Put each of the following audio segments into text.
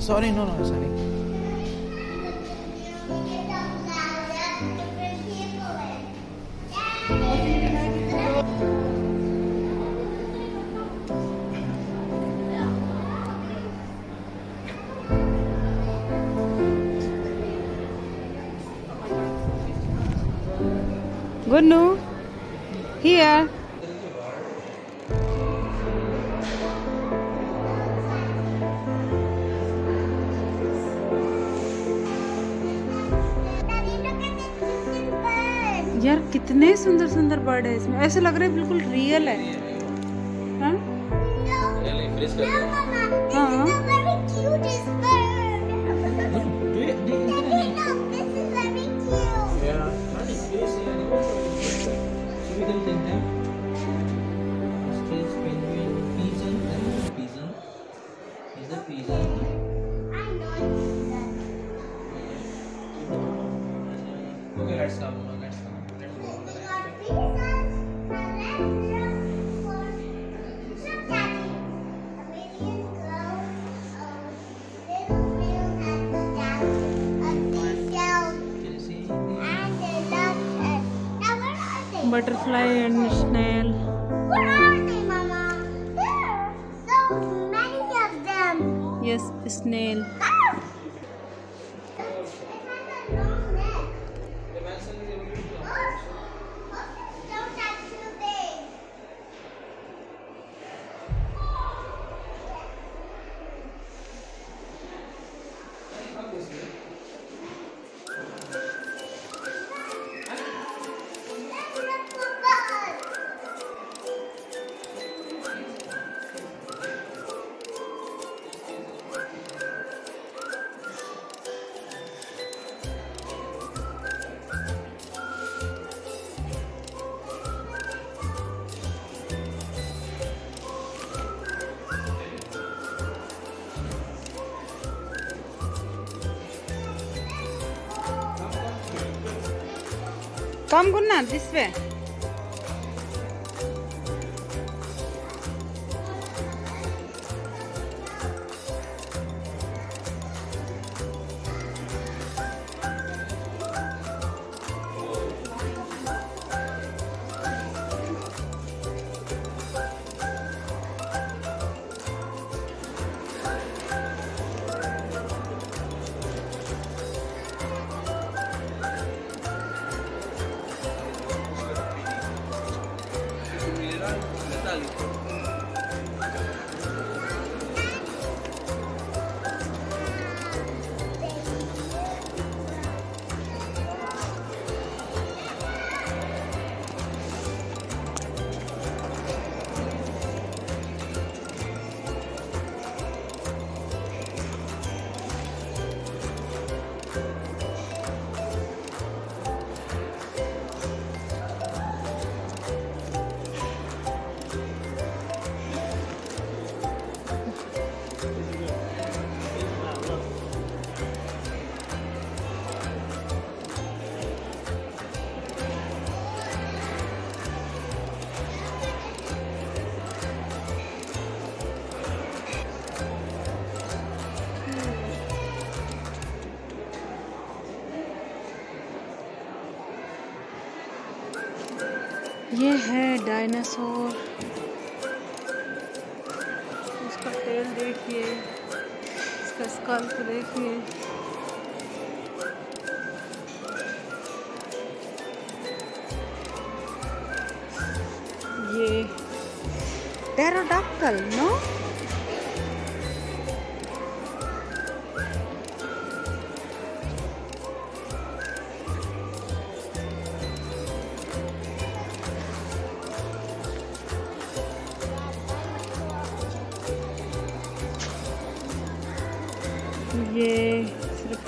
Sorry, no, sorry. Gunu, here. यार कितने सुंदर सुंदर बर्ड है इसमें, ऐसे लग रहा है बिल्कुल रियल है। हाँ? हाँ। Okay, let's come. Butterfly and snail. Where are they, Mama? There are so many of them. Yes, snail. Ah! It has a long neck. Don't touch too big. Come, Gunna, this way. ये है dinosaur. इसका tell देखिए, इसका scalp देखिए। ये pterodactyl, no? ये सिर्फ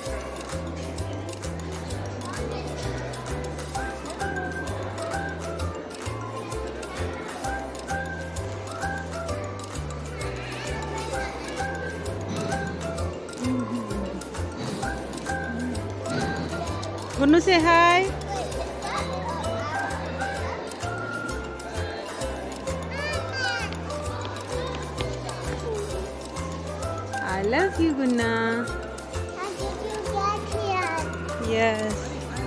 Gunu, say hi. I love you, Gunna. How did you get here? Yes.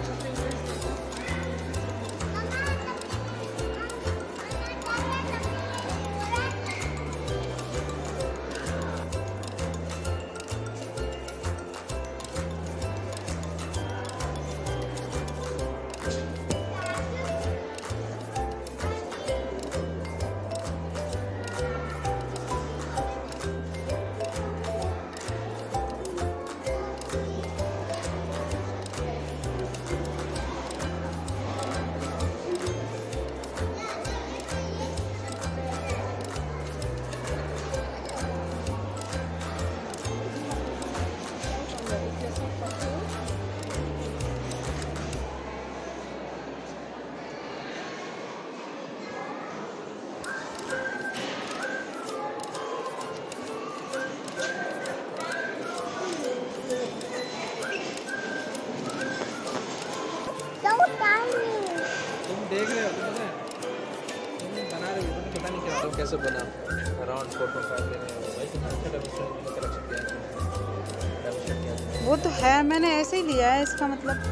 So tiny. तुम देख रहे हो, तुम पता है? तुम बना रहे हो, तुम्हें पता नहीं क्या तुम कैसे बना अराउंड 4.5 ले रहे हो भाई। तुम्हारा अच्छा डेमोस्ट्रेशन कलेक्शन किया है। वो तो है, मैंने ऐसे ही लिया है, इसका मतलब।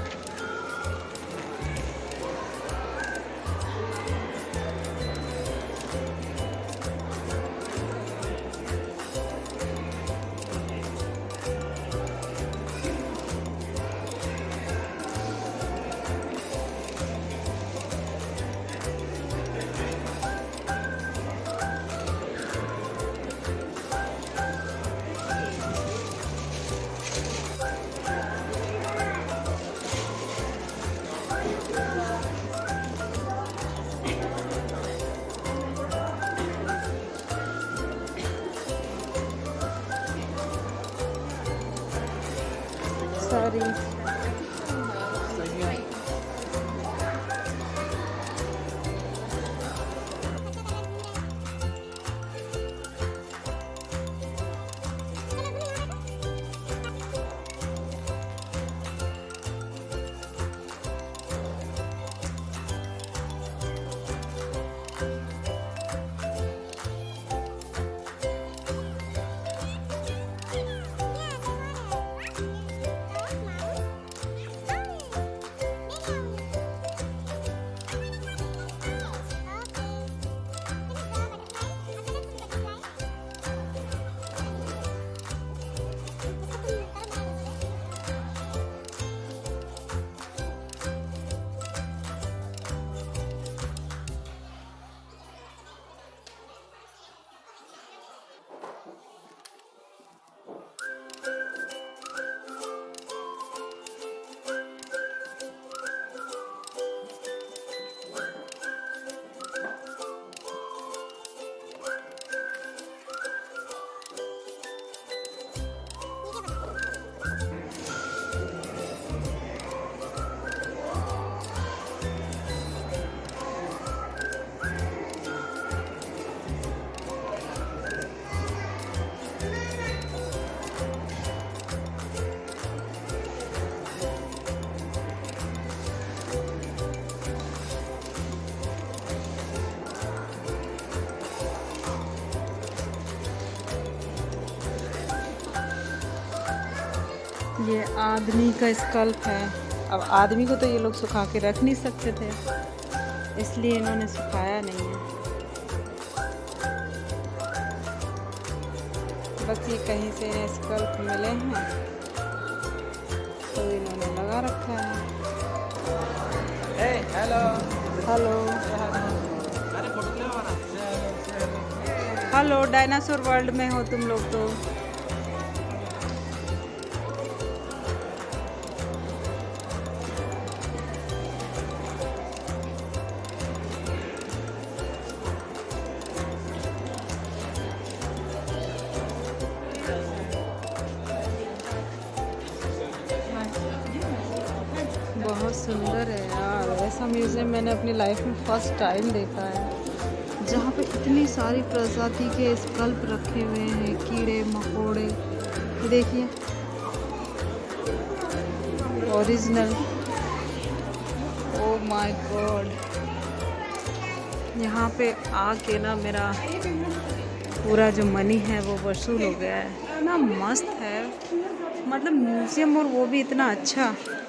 सॉरी। ये आदमी का स्कल्प है। अब आदमी को तो ये लोग सुखा के रख नहीं सकते थे, इसलिए इन्होंने सुखाया नहीं है। बस ये कहीं से इन्हें स्कल्प मिले हैं तो इन्होंने लगा रखा है। हेलो हेलो अरे फोटो ले हमारा। हेलो, डायनासोर वर्ल्ड में हो तुम लोग तो। बहुत सुंदर है यार, ऐसा म्यूज़ियम मैंने अपनी लाइफ में फर्स्ट टाइम देखा है, जहाँ पे इतनी सारी प्रजाति के स्कल्प रखे हुए हैं, कीड़े मकोड़े। देखिए ओरिजिनल। ओह माय गॉड, यहाँ पे आके ना मेरा पूरा जो मनी है वो वसूल हो गया है। इतना मस्त है, मतलब म्यूज़ियम और वो भी इतना अच्छा।